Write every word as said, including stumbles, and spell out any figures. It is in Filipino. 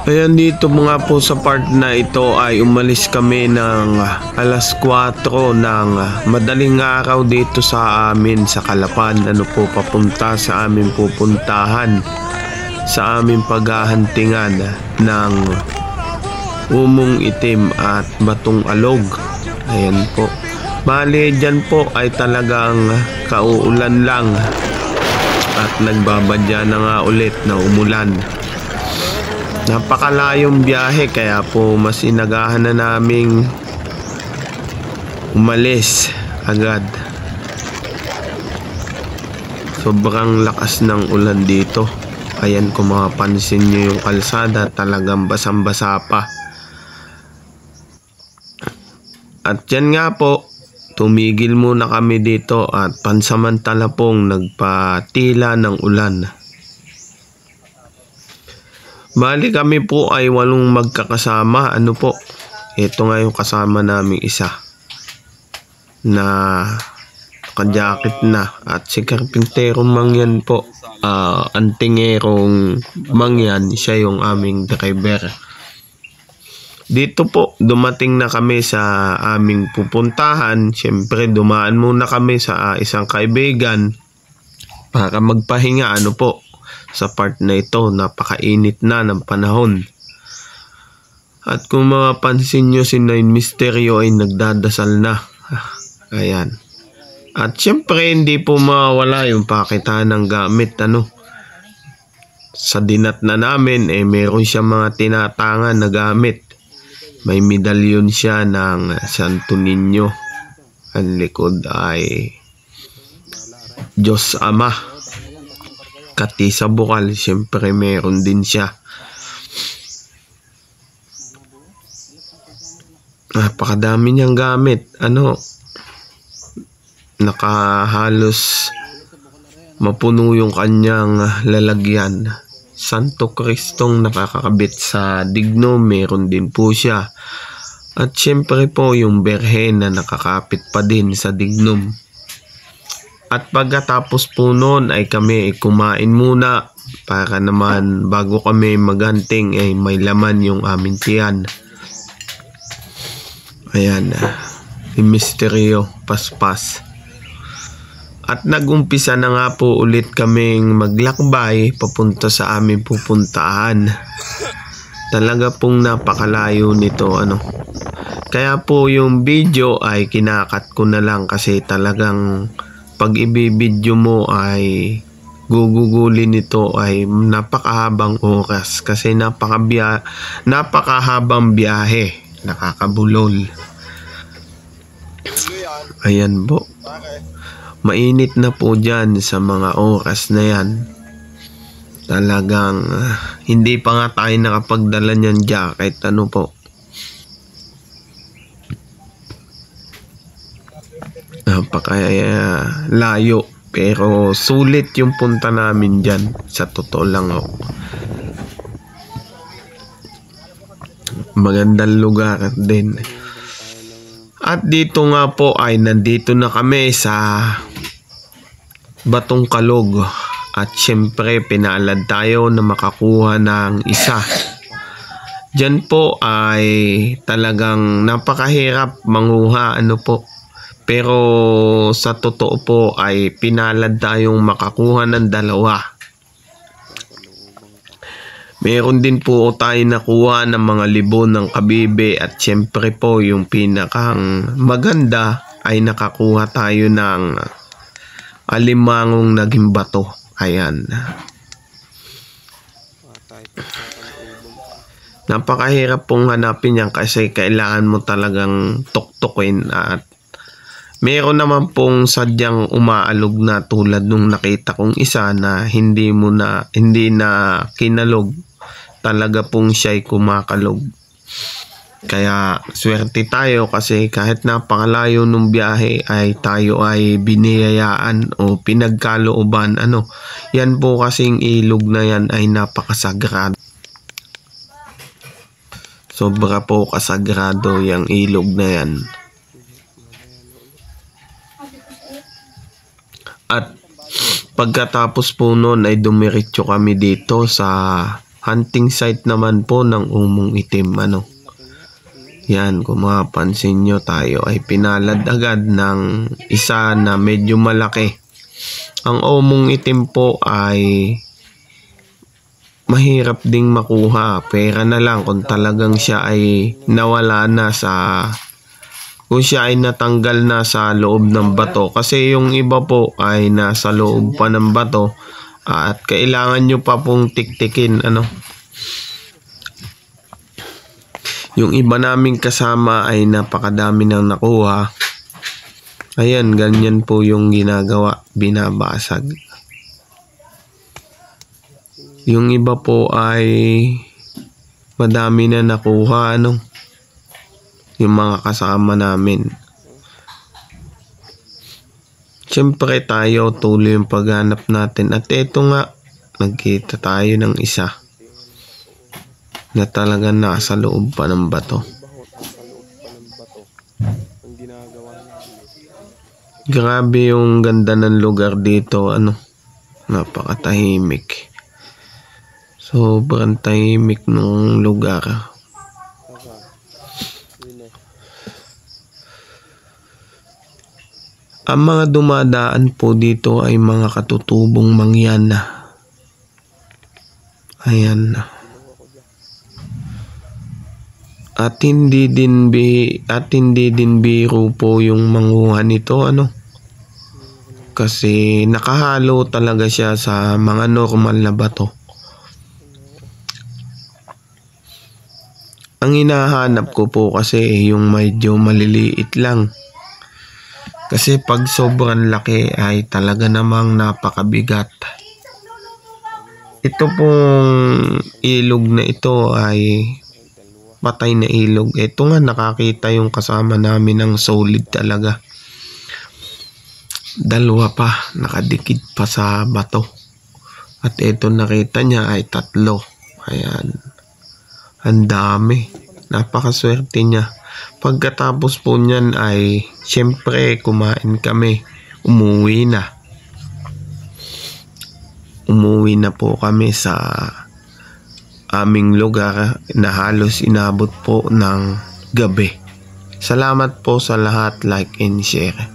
Ayan, dito mga po sa part na ito ay umalis kami ng alas kwatro ng madaling araw dito sa amin sa Calapan. Ano po, papunta sa aming pupuntahan, sa aming paghahantingan ng umong itim at batong alog. Ayan po. Bali, dyan po ay talagang kauulan lang at nagbabadya na nga ulit na umulan. Napakalayong biyahe kaya po mas inagahan na naming umalis agad. Sobrang lakas ng ulan dito. Ayan, kung mapapansin nyo yung kalsada, talagang basang-basa pa. At yan nga po, tumigil muna kami dito at pansamantala pong nagpatila ng ulan. Bali kami po ay walong magkakasama. Ano po, ito nga yung kasama naming isa na naka-jacket na. At si Karpinterong Mangyan po, uh, Antingerong Mangyan, siya yung aming driver. Dito po, dumating na kami sa aming pupuntahan. Siyempre, dumaan muna kami sa uh, isang kaibigan para magpahinga. Ano po, sa part na ito, napakainit na ng panahon. At kung mapapansin nyo, si Nine Misterio ay nagdadasal na. Ayan. At syempre, hindi po mawala yung pakitaan ng gamit. Ano, sa dinat na namin, eh, meron siya mga tinatangan na gamit. May medalyon siya ng Santo Niño. Ang likod ay Diyos Ama. Kati sa bukal, siyempre meron din siya. Napakadami niyang gamit. Ano, nakahalos mapuno yung kanyang lalagyan. Santo Cristong nakakakabit sa digno, meron din po siya. At siyempre po yung berhen na nakakapit pa din sa dignom. At pagkatapos po noon ay kami ay kumain muna para naman bago kami maghanting ay may laman yung aming tiyan. Ayan, yung misteryo, paspas. At nagumpisa na nga po ulit kaming maglakbay papunta sa aming pupuntahan. Talaga pong napakalayo nito, ano. Kaya po yung video ay kinakat ko na lang kasi talagang pag ibibidyo mo ay gugugulin nito ay napakahabang oras kasi napakabiya, napakahabang biyahe, nakakabulol. Ayan po, mainit na po dyan sa mga oras na yan. Talagang uh, hindi pa nga tayo nakapagdala nyan jacket. Ano po, napaka layo pero sulit yung punta namin dyan, sa totoo lang. Oh, magandang lugar din. At dito nga po ay nandito na kami sa Batong Kalog. At syempre pinalad tayo na makakuha ng isa. Dyan po ay talagang napakahirap manguha. Ano po, pero sa totoo po ay pinalad tayong makakuha ng dalawa. Meron din po tayo nakuha ng mga libon ng kabibe at syempre po yung pinakang maganda ay nakakuha tayo ng alimangong naging bato. Ayan. Napakahirap pong hanapin yan kasi kailangan mo talagang tuktukin at meron naman pong sadyang umaalog na tulad nung nakita kong isa na hindi mo na hindi na kinalog, talaga pong siya'y kumakalog. Kaya swerte tayo kasi kahit napakalayo nung biyahe ay tayo ay biniyayaan o pinagkalooban. Ano, yan po kasing ilog na yan ay napakasagrado. Sobra po kasagrado yung ilog na yan. At pagkatapos po noon ay dumiretso kami dito sa hunting site naman po ng umong itim. Ano? Yan, kung mapapansin nyo, tayo ay pinalad agad ng isa na medyo malaki. Ang umong itim po ay mahirap ding makuha. Pera na lang kung talagang siya ay nawala na sa, kung siya ay natanggal na sa loob ng bato. Kasi yung iba po ay nasa loob pa ng bato at kailangan nyo pa pong tiktikin. Ano? Yung iba naming kasama ay napakadami nang nakuha. Ayan, ganyan po yung ginagawa, binabasag. Yung iba po ay madami na nakuha, ano, yung mga kasama namin. Siyempre tayo, tuloy yung paghanap natin. At eto nga, nagkita tayo ng isa na talagang nasa loob pa ng bato. Grabe yung ganda ng lugar dito, ano, napakatahimik. Sobrang tahimik ng lugar. Ang mga dumadaan po dito ay mga katutubong mangyan na. Ayan na. At hindi din bi at hindi din biro po yung manguha nito, ano? Kasi nakahalo talaga siya sa mga normal na bato. Ang hinahanap ko po kasi yung medyo maliliit lang. Kasi pag sobrang laki ay talaga namang napakabigat. Ito pong ilog na ito ay patay na ilog. Ito nga, nakakita yung kasama namin ng solid talaga. Dalawa pa, nakadikit pa sa bato. At ito nakita niya ay tatlo. Ayan. Ang dami. Napakaswerte niya. Pagkatapos po niyan ay siyempre kumain kami. Umuwi na. Umuwi na po kami sa aming lugar na halos inabot po ng gabi. Salamat po sa lahat, like and share.